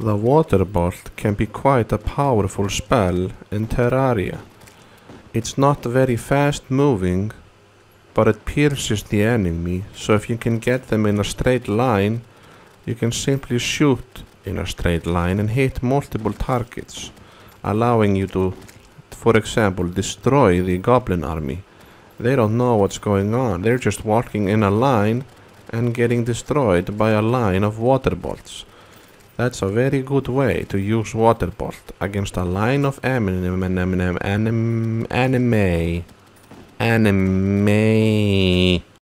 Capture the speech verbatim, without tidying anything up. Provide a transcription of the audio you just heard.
The Water Bolt can be quite a powerful spell in Terraria. It's not very fast moving, but it pierces the enemy, so if you can get them in a straight line, you can simply shoot in a straight line and hit multiple targets, allowing you to, for example, destroy the goblin army. They don't know what's going on, they're just walking in a line and getting destroyed by a line of water bolts. That's a very good way to use water bolt against a line of anime, anime, anime, anime.